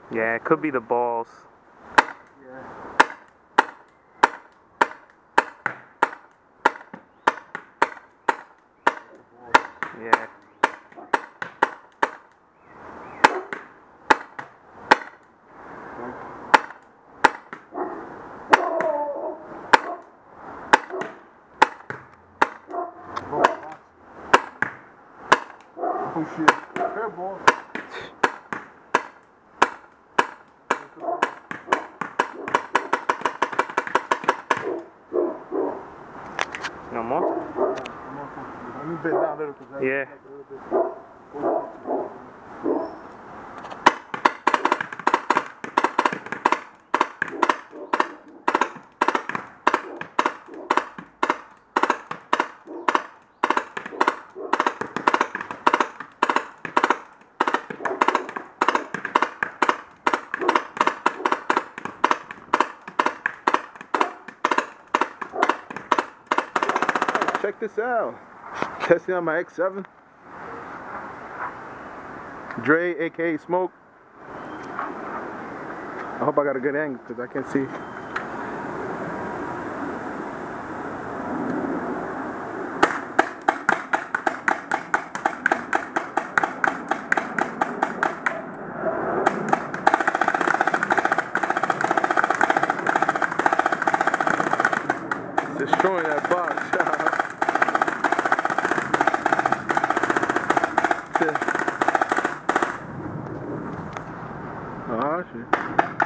Yeah, it could be the balls. Yeah. Yeah. Oh shit. Fair ball. No more? Let me bend down a little because Yeah. Check this out. Testing on my X7. Dre, aka Smoke. I hope I got a good angle because I can't see. Destroying that box. Oh, shit.